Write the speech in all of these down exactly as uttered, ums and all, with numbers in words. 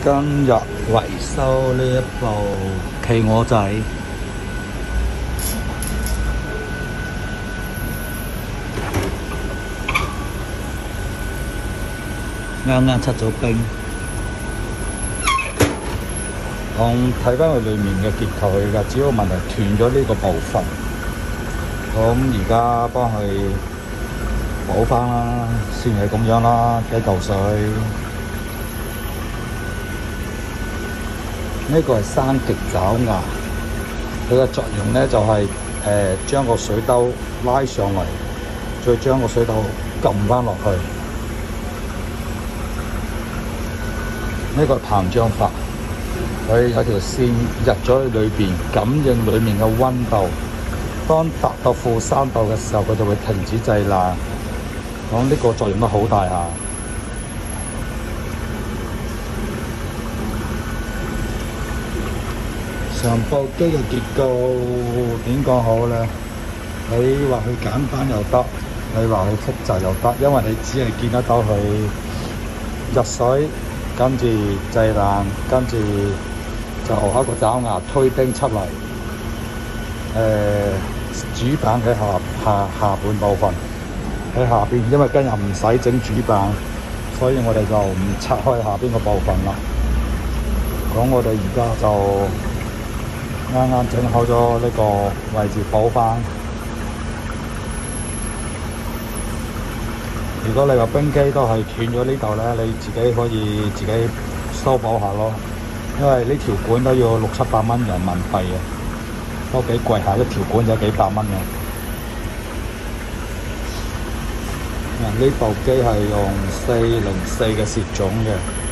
今日維修呢一部企鵝仔，啱啱出咗冰。我睇翻佢裡面嘅結構，佢嘅主要問題斷咗呢個部分。咁而家幫佢補翻啦，先係咁樣啦，幾嚿水。呢個係生極爪牙，佢嘅作用咧就係、是、誒、呃、將個水兜拉上嚟，再將個水兜撳翻落去。呢、這個係膨脹法，佢有條線入咗去裏邊，感應裡面嘅溫度。當達到負三度嘅時候，佢就會停止製冷。咁呢個作用都好大下。上部機嘅結構點講好咧？你話佢簡單又得，你話佢複雜又得，因為你只係見得到佢入水，跟住製冷，跟住就一個爪牙推冰出嚟。誒、呃，主板喺下下下半部分喺下邊，因為今日唔使整主板，所以我哋就唔拆開下邊個部分啦。咁我哋而家就啱啱整好咗呢個位置補翻。如果你話冰機都係斷咗呢度咧，你自己可以自己修補下咯。因為呢條管都要六七百蚊人民幣嘅，都幾貴下，一條管有幾百蚊嘅。嗱，呢部機係用四零四嘅蝕種嘅。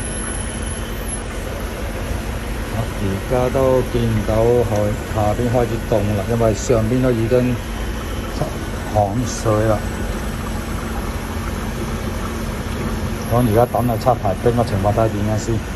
而家都見到佢下邊開始凍啦，因為上邊都已經出汗水啦。咁而家等佢測排冰嘅情況睇下點樣先。